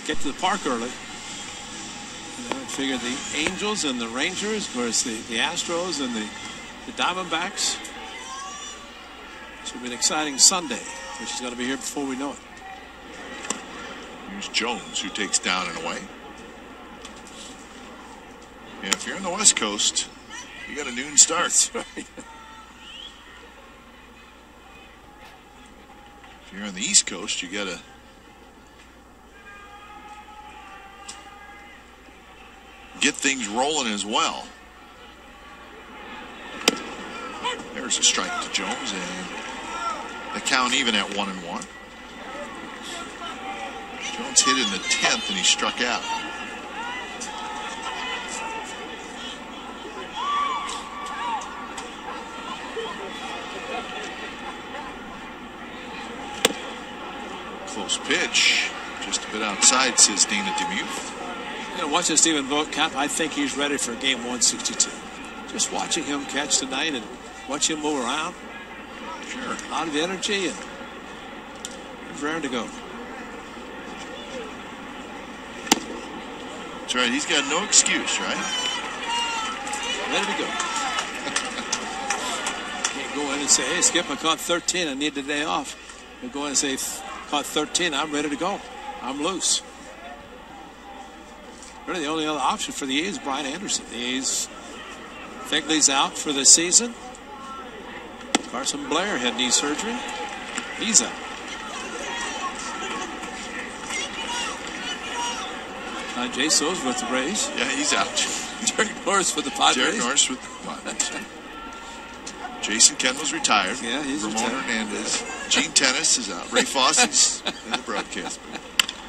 get to the park early. I figured the Angels and the Rangers, of course, the Astros and the Diamondbacks. This will be an exciting Sunday, which is going to be here before we know it. Here's Jones, who takes down and away. Yeah, if you're on the West Coast, you got a noon start. That's right. If you're on the East Coast, you got to get things rolling as well. There's a strike to Jones, and the count even at 1-1. Jones hit in the 10th, and he struck out. Close pitch, just a bit outside, says Dana Demuth. You know, watching Stephen Vogt, Cap, I think he's ready for game 162. Just watching him catch tonight and watch him move around. Sure. A lot of energy and he's raring to go. That's right. He's got no excuse, right? Ready to go. Can't go in and say, hey, Skip, I caught 13. I need the day off. You go in and say, caught 13. I'm ready to go. I'm loose. Really, the only other option for the A's is Brian Anderson. The A's, Figley's out for the season. Carson Blair had knee surgery. He's out. Jay So's with the Rays. Yeah, he's out. Derek Norris with the Padres. Derek Norris with the Padres. Jason Kendall's retired. Yeah, he's Ramon retired. Hernandez. Gene Tennis is out. Ray Fosse's in the broadcast booth.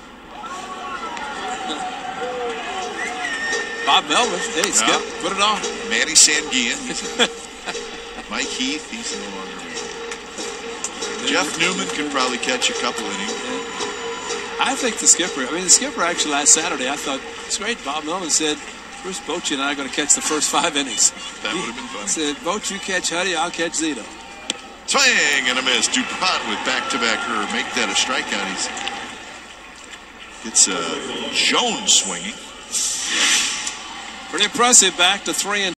Bob Melvin. Hey, Skip, put it on. Manny Sanguillen. He's out. Mike Heath, he's no longer with. Jeff Newman can probably catch a couple innings. I think the skipper actually last Saturday, I thought, it's great. Bob Melvin said, Bruce Bochy and I are going to catch the first 5 innings. That would have been fun. He said, Bochy, you catch Huddy, I'll catch Zito. Swing and a miss. Dupont with back-to-back make that a strikeout. It's Jones swinging. Pretty impressive, back to 3-2.